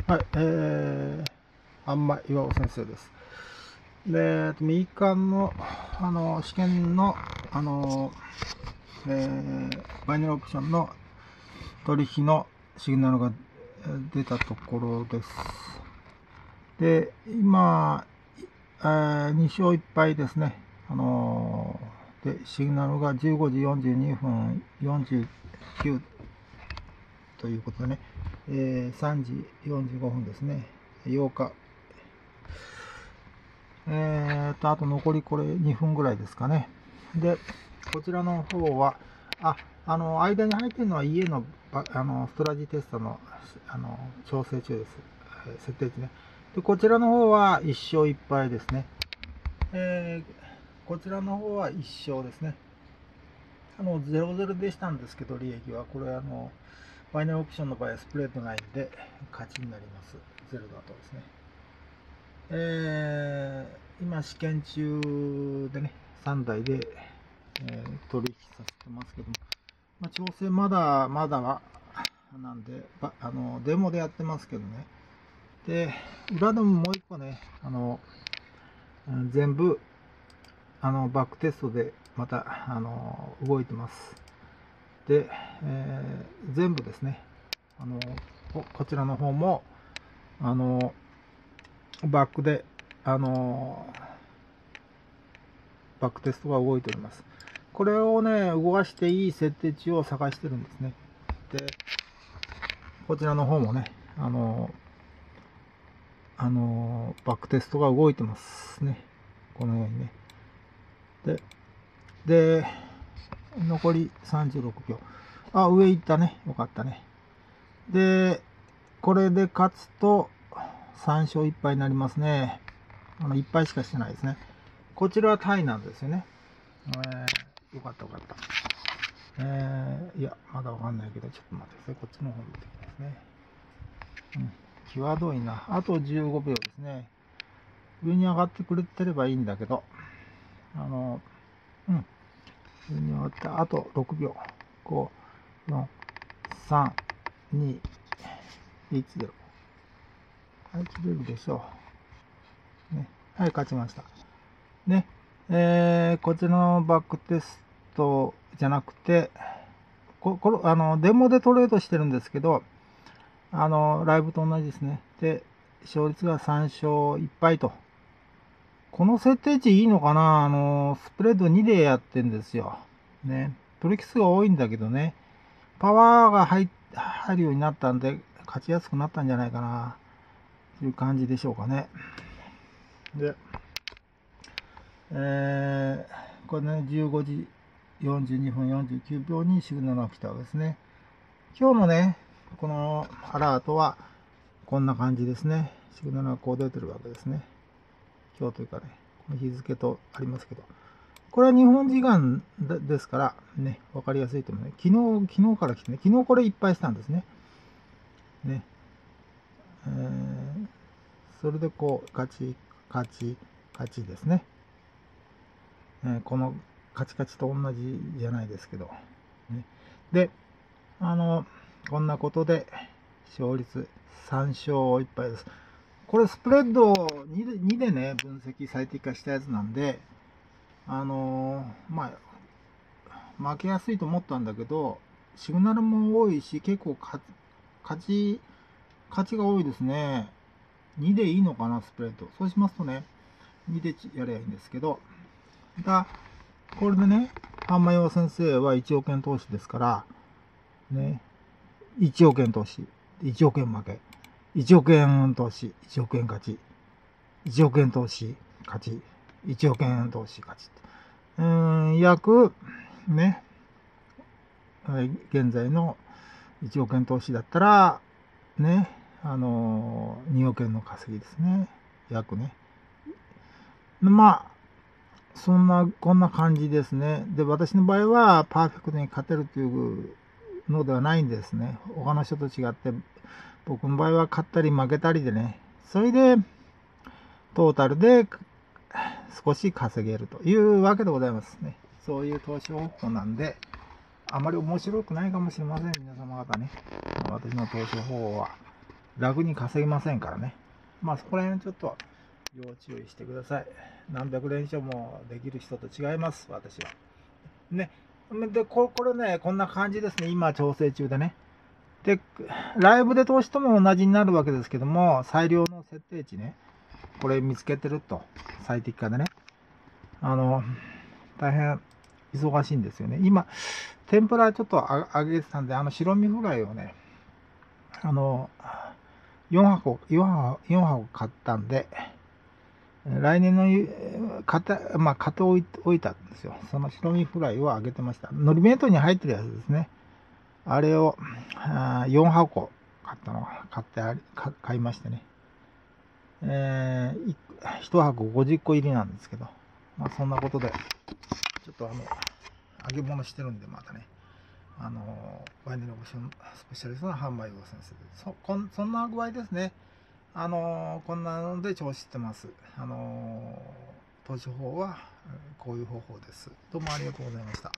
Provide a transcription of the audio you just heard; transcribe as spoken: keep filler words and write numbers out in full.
はい、えー、あんま岩尾先生です。で、民間の、あの、試験の、あの、えー、バイナルオプションの取引のシグナルが出たところです。で、今、えー、に勝いっ敗ですね。あのー、で、シグナルがじゅうごじよんじゅうにふんよんじゅうきゅうということでね、えー、さんじよんじゅうごふんですね。ようか。えーと、あと残りこれにふんぐらいですかね。で、こちらの方は、あ、あの、間に入っているのは家の、あの、ストラジテストの、あの、調整中です。えー、設定値ね。で、こちらの方はいっ勝いっ敗ですね。えー、こちらの方はいっ勝ですね。あの、ゼロゼロでしたんですけど、利益は。これ、あの、ファイナルオプションの場合はスプレッドないんで、勝ちになります。ゼロだとですね。えー、今試験中でね、さんだいで、えー、取引させてますけども、まあ、調整まだまだは、なんで、あの、デモでやってますけどね。で、裏でももう一個ね、あの、全部、あの、バックテストでまた、あの、動いてます。で、えー、全部ですね、あの、こちらの方も、あの、バックで、あの、バックテストが動いております。これをね、動かしていい設定値を探してるんですね。で、こちらの方もね、あの、あの、バックテストが動いてますね。このようにね。で、で、残りさんじゅうろくびょう。あ、上行ったね。よかったね。で、これで勝つとさん勝いっ敗になりますね。あの、いっ敗しかしてないですね。こちらはタイなんですよね。えー、よかったよかった。えー、いや、まだわかんないけど、ちょっと待ってください。こっちの方見てきますね。うん、際どいな。あとじゅうごびょうですね。上に上がってくれてればいいんだけど、あの、うん。上に上がって、あとろくびょう。ご、よん、さん、に、いち、ゼロ。はい、切れるでしょう。ね。はい、勝ちました。ね。えー、こちらのバックテストじゃなくて、ここあのデモでトレードしてるんですけど、あのライブと同じですね。で、勝率がさん勝いっ敗と。この設定値いいのかな。あの、スプレッドにでやってんですよ。ね。取引数が多いんだけどね。パワーが入入るようになったんで、勝ちやすくなったんじゃないかな。という感じでしょうかね。で、えー、これね、じゅうごじよんじゅうにふんよんじゅうきゅうびょうにシグナルが来たわけですね。今日のね、このアラートはこんな感じですね。シグナルがこう出てるわけですね。今日というかね、この日付とありますけど。これは日本時間ですから、ね、わかりやすいと思うね。昨日、昨日から来てね、昨日これいっぱいしたんですね。ね。えー、それでこう、勝ち、勝ち、勝ちですね。えー、このカチカチと同じじゃないですけど。ね、で、あの、こんなことで、勝率さん勝いっ敗です。これスプレッドを に, でにでね、分析最適化したやつなんで、あのー、まあ、負けやすいと思ったんだけど、シグナルも多いし、結構勝ち、勝ちが多いですね。にでいいのかな、スプレッド。そうしますとね、にでやればいいんですけど、だこれでね、半間岩先生はいちおく円投資ですから、ね、いちおく円投資、いちおく円負け、いちおく円投資、いちおく円勝ち、いちおく円投資、勝ち、いちおく円投資、勝ち。うーん、約、ね、現在のいちおく円投資だったら、ね、あのー、におく円の稼ぎですね。約ね。まあ、そんな、こんな感じですね。で、私の場合は、パーフェクトに勝てるというのではないんですね。他の人と違って、僕の場合は勝ったり負けたりでね、それで、トータルで少し稼げるというわけでございますね。そういう投資方法なんで、あまり面白くないかもしれません、皆様方ね。私の投資方法は。 楽に稼げませんからね。まあそこら辺ちょっと要注意してください。何百連勝もできる人と違います、私は。ね。で、これね、こんな感じですね。今調整中でね。で、ライブで通しても同じになるわけですけども、最良の設定値ね。これ見つけてると。最適化でね。あの、大変忙しいんですよね。今、天ぷらちょっと揚げてたんで、あの白身フライをね、あの、よんはこ、よんはこ、よんはこ買ったんで、来年の買った、まあ、買っておいおいたんですよ。その白身フライを揚げてました。のり弁当に入ってるやつですね。あれをよんはこ買ったの、買ってあり、買いましてね。えー、いちはこごじゅっこ入りなんですけど、まあそんなことで、ちょっとあの、揚げ物してるんで、またね、あの、ワインのスペシャリストの販売用先生で、そ、こん、そんな具合ですね。あの、こんなので調子してます。あの、投資法はこういう方法です。どうもありがとうございました。